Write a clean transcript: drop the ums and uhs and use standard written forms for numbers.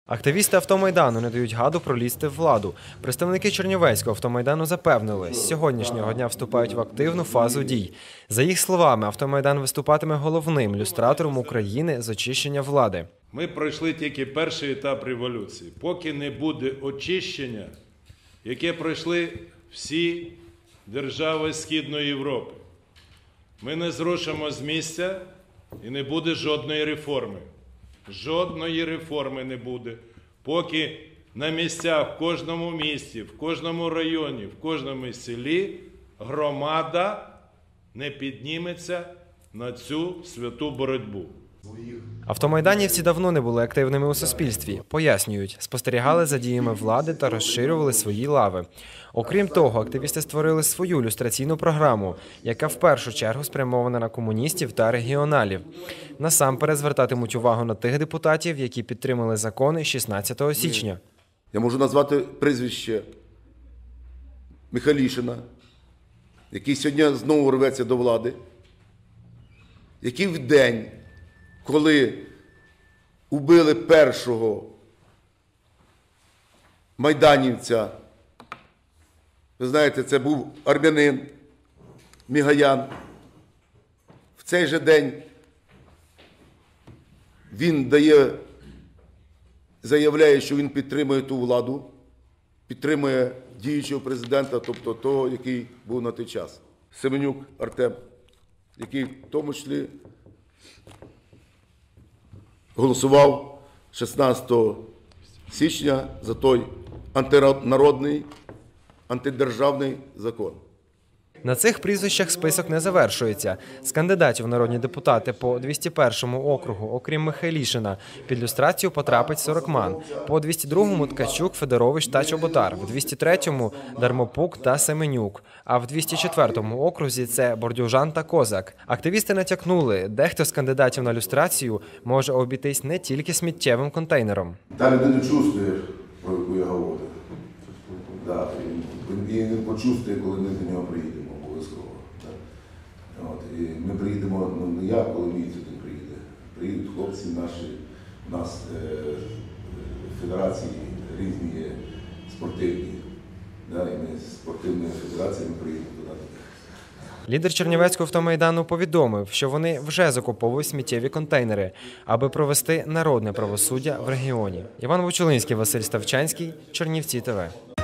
Активісти автомайдану не дають гаду пролізти в владу. Представники Чернівецького автомайдану запевнили, з сьогоднішнього дня вступають в активну фазу дій. За їх словами, автомайдан виступатиме головним люстратором України з очищення влади. Ми пройшли тільки перший етап революції. Поки не буде очищення, яке пройшли всі держави Східної Європи, ми не зрушимо з місця і не буде жодної реформи. Жодної реформи не буде, поки на місцях, в кожному місті, в кожному районі, в кожному селі громада не підніметься на цю святу боротьбу. Автомайданівці давно не були активними у суспільстві. Пояснюють, спостерігали за діями влади та розширювали свої лави. Окрім того, активісти створили свою люстраційну програму, яка в першу чергу спрямована на комуністів та регіоналів. Насамперед звертатимуть увагу на тих депутатів, які підтримали закони 16 січня. Я можу назвати прізвище Михайлішина, який сьогодні знову рветься до влади, який в день, коли убили першого майданівця, ви знаєте, це був армянин Мігаян, в цей же день він заявляє, що він підтримує ту владу, підтримує діючого президента, тобто того, який був на той час. Семенюк Артем, який в тому числі голосував 16 січня за той антинародний, антидержавний закон. На цих прізвищах список не завершується. З кандидатів в народні депутати по 201 округу, окрім Михайлішина, під люстрацію потрапить Сорокман. По 202-му – Ткачук, Федорович та Чоботар. В 203-му – Дармопук та Семенюк. А в 204-му окрузі – це Бордюжан та Козак. Активісти натякнули, дехто з кандидатів на люстрацію може обійтись не тільки сміттєвим контейнером. Та людина чувствує, про яку я говорю. І він почувствує, коли ми до нього приїдемо обов'язково. І ми приїдемо, не я, коли мій туди приїде. Приїдуть хлопці наші, у нас федерації різні є, спортивні. І ми з спортивної федерації ми приїдемо туди. Лідер Чернівецького автомайдану повідомив, що вони вже закуповують сміттєві контейнери, аби провести народне правосуддя в регіоні. Іван Вочулинський, Василь Ставчанський, Чернівці ТВ.